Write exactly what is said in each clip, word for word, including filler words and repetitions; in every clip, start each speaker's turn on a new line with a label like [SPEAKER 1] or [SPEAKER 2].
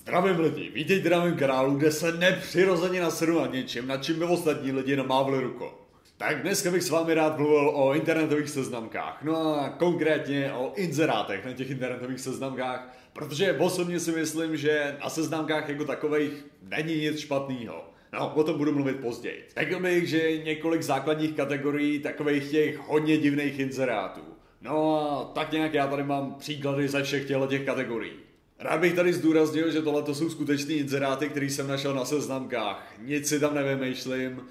[SPEAKER 1] Zdravím lidi, vítejte na mém kanálu, kde se nepřirozeně nasedu nad něčím, nad čím by ostatní lidi namávli rukou. Tak dneska bych s vámi rád mluvil o internetových seznamkách, no a konkrétně o inzerátech na těch internetových seznamkách, protože osobně si myslím, že na seznamkách jako takových není nic špatného. No, o tom budu mluvit později. Řekl bych, že několik základních kategorií takových těch hodně divných inzerátů. No a tak nějak já tady mám příklady ze všech těch kategorií. Rád bych tady zdůraznil, že tohle jsou skutečný inzeráty, který jsem našel na seznamkách. Nic si tam nevymýšlím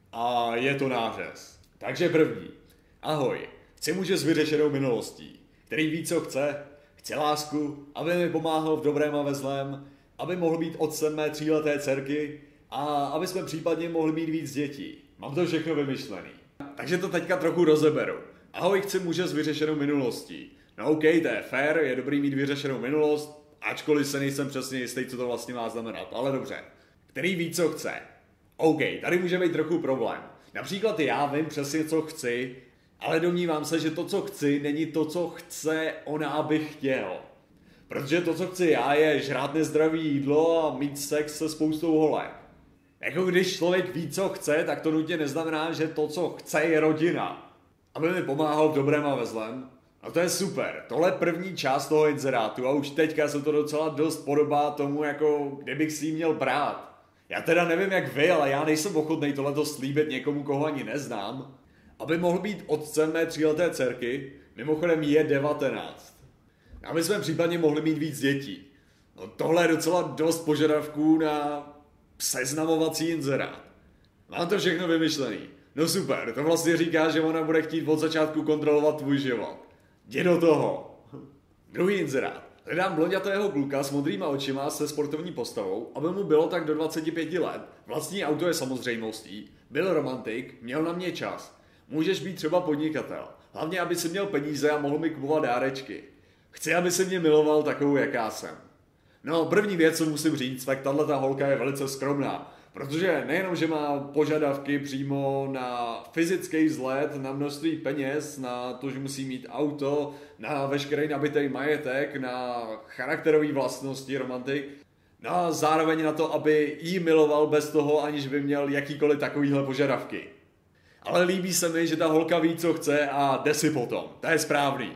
[SPEAKER 1] a je to nářez. Takže první. Ahoj, chci muže s vyřešenou minulostí, který ví, co chce. Chci lásku, aby mi pomáhal v dobrém a ve zlém, aby mohl být otcem mé tříleté dcerky a aby jsme případně mohli mít víc dětí. Mám to všechno vymyšlený. Takže to teďka trochu rozeberu. Ahoj, chci muže s vyřešenou minulostí. No ok, to je fair, je dobrý mít vyřešenou minulost, ačkoliv se nejsem přesně jistý, co to vlastně má znamenat, ale dobře. Který ví, co chce. OK, tady může být trochu problém. Například já vím přesně, co chci, ale domnívám se, že to, co chci, není to, co chce ona, aby chtěl. Protože to, co chci já, je žrát nezdravý jídlo a mít sex se spoustou holek. Jako když člověk ví, co chce, tak to nutně neznamená, že to, co chce, je rodina. Aby mi pomáhal v dobrém a ve zlém. No to je super, tohle je první část toho inzerátu a už teďka se to docela dost podobá tomu, jako kdybych si ji měl brát. Já teda nevím jak vy, ale já nejsem ochotný tohleto slíbit někomu, koho ani neznám. Aby mohl být otcem mé tříleté dcerky, mimochodem je devatenáct. Aby jsme případně mohli mít víc dětí. No tohle je docela dost požadavků na seznamovací inzerát. Mám to všechno vymyšlený. No super, to vlastně říká, že ona bude chtít od začátku kontrolovat tvůj život. Jdi do toho. Druhý inzerát. Hledám blondětého kluka s modrýma očima se sportovní postavou, aby mu bylo tak do dvaceti pěti let. Vlastní auto je samozřejmostí. Byl romantik, měl na mě čas. Můžeš být třeba podnikatel. Hlavně, aby si měl peníze a mohl mi kupovat dárečky. Chci, aby se mě miloval takovou, jaká jsem. No, první věc, co musím říct, tak tahleta holka je velice skromná. Protože nejenom, že má požadavky přímo na fyzický vzhled, na množství peněz, na to, že musí mít auto, na veškerý nabitý majetek, na charakterové vlastnosti romantik, no a zároveň na to, aby jí miloval bez toho, aniž by měl jakýkoliv takovýhle požadavky. Ale líbí se mi, že ta holka ví, co chce a jde si potom. To je správný.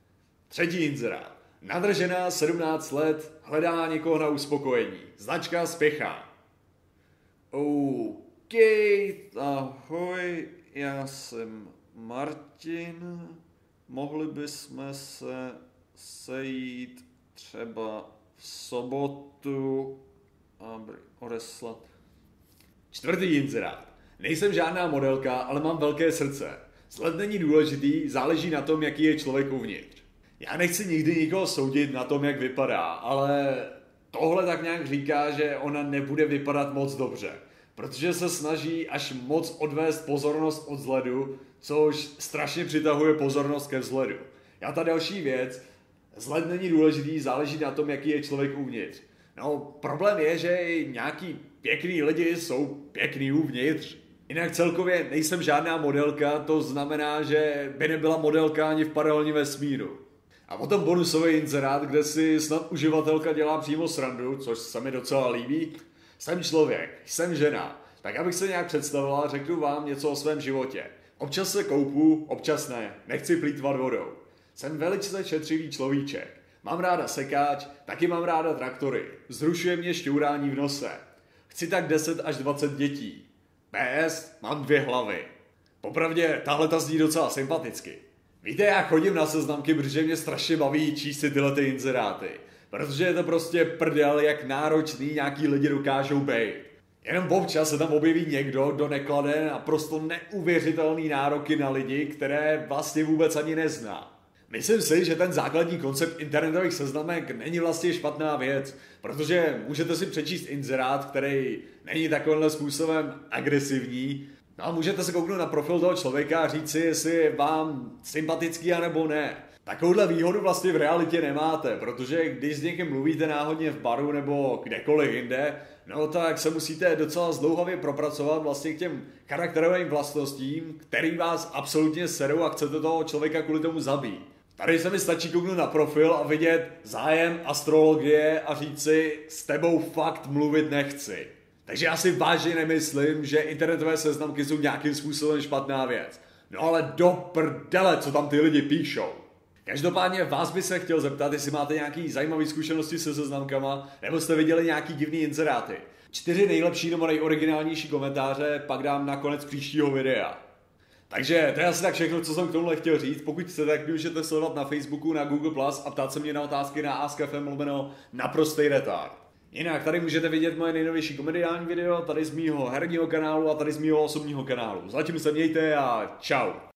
[SPEAKER 1] Třetí inzerát. Nadržená sedmnáct let, hledá někoho na uspokojení. Značka Spěchá. OK, ahoj, já jsem Martin, mohli bychom se sejít třeba v sobotu a odeslat. Čtvrtý inzerát. Nejsem žádná modelka, ale mám velké srdce. Vzhled není důležitý, záleží na tom, jaký je člověk uvnitř. Já nechci nikdy nikoho soudit na tom, jak vypadá, ale tohle tak nějak říká, že ona nebude vypadat moc dobře. Protože se snaží až moc odvést pozornost od vzhledu, což strašně přitahuje pozornost ke vzhledu. Já ta další věc, vzhled není důležitý, záleží na tom, jaký je člověk uvnitř. No, problém je, že nějaký pěkný lidi jsou pěkný uvnitř. Jinak celkově nejsem žádná modelka, to znamená, že by nebyla modelka ani v paralelním vesmíru. A potom bonusový inzerát, kde si snad uživatelka dělá přímo srandu, což se mi docela líbí. Jsem člověk, jsem žena, tak abych se nějak představila, řeknu vám něco o svém životě. Občas se koupu, občas ne, nechci plýtvat vodou. Jsem velice šetřivý človíček. Mám ráda sekáč, taky mám ráda traktory. Zrušuje mě šťourání v nose. Chci tak deset až dvacet dětí. P S, mám dvě hlavy. Popravdě, tahle ta zní docela sympaticky. Víte, já chodím na seznamky, protože mě strašně baví číst si tyhle ty inzeráty. Protože je to prostě prdel, jak náročný nějaký lidi dokážou být. Jenom občas se tam objeví někdo, kdo neklade naprosto neuvěřitelný nároky na lidi, které vlastně vůbec ani nezná. Myslím si, že ten základní koncept internetových seznamek není vlastně špatná věc, protože můžete si přečíst inzerát, který není takovýmhle způsobem agresivní, no a můžete se kouknout na profil toho člověka a říct si, jestli je vám sympatický anebo ne. Takovouhle výhodu vlastně v realitě nemáte, protože když s někým mluvíte náhodně v baru nebo kdekoliv jinde, no tak se musíte docela zdlouhavě propracovat vlastně k těm charakterovým vlastnostím, který vás absolutně serou a chcete toho člověka kvůli tomu zabít. Tady se mi stačí kouknout na profil a vidět zájem astrologie a říct si, s tebou fakt mluvit nechci. Takže já si vážně nemyslím, že internetové seznamky jsou nějakým způsobem špatná věc. No ale do prdele, co tam ty lidi píšou. Každopádně vás by se chtěl zeptat, jestli máte nějaký zajímavý zkušenosti se seznamkama, nebo jste viděli nějaký divný inzeráty. Čtyři nejlepší nebo nejoriginálnější komentáře pak dám na konec příštího videa. Takže to je asi tak všechno, co jsem k tomuhle chtěl říct. Pokud chcete, tak můžete sledovat na Facebooku, na Google plus, a ptát se mě na otázky na ask ef em lomeno naprostej retard. Jinak tady můžete vidět moje nejnovější komediální video, tady z mýho herního kanálu a tady z mýho osobního kanálu. Zatím se mějte a čau.